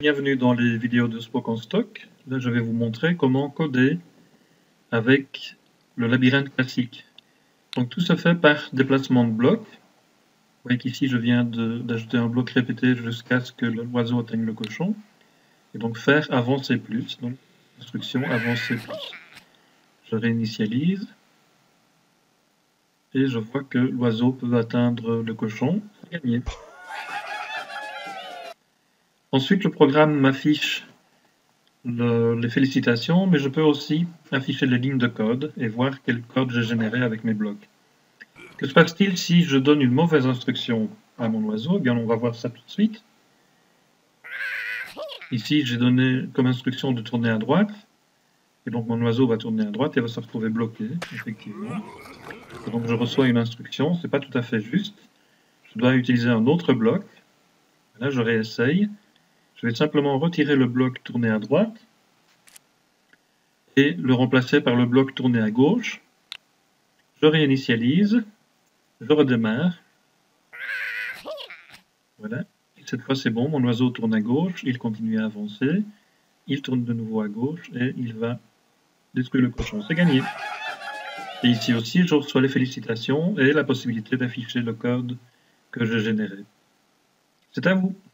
Bienvenue dans les vidéos de Spock en stock. Là, je vais vous montrer comment coder avec le labyrinthe classique. Donc tout se fait par déplacement de blocs. Vous voyez qu'ici, je viens d'ajouter un bloc répété jusqu'à ce que l'oiseau atteigne le cochon. Et donc faire avancer plus. Donc instruction avancer plus. Je réinitialise. Et je vois que l'oiseau peut atteindre le cochon. C'est gagné. Ensuite, le programme m'affiche les félicitations, mais je peux aussi afficher les lignes de code et voir quel code j'ai généré avec mes blocs. Que se passe-t-il si je donne une mauvaise instruction à mon oiseau? Eh bien, on va voir ça tout de suite. Ici, j'ai donné comme instruction de tourner à droite. Et donc, mon oiseau va tourner à droite et va se retrouver bloqué, effectivement. Et donc, je reçois une instruction. Ce n'est pas tout à fait juste. Je dois utiliser un autre bloc. Là, je réessaye. Je vais simplement retirer le bloc tourner à droite et le remplacer par le bloc tourner à gauche. Je réinitialise. Je redémarre. Voilà. Et cette fois, c'est bon. Mon oiseau tourne à gauche. Il continue à avancer. Il tourne de nouveau à gauche et il va détruire le cochon. C'est gagné. Et ici aussi, je reçois les félicitations et la possibilité d'afficher le code que j'ai généré. C'est à vous.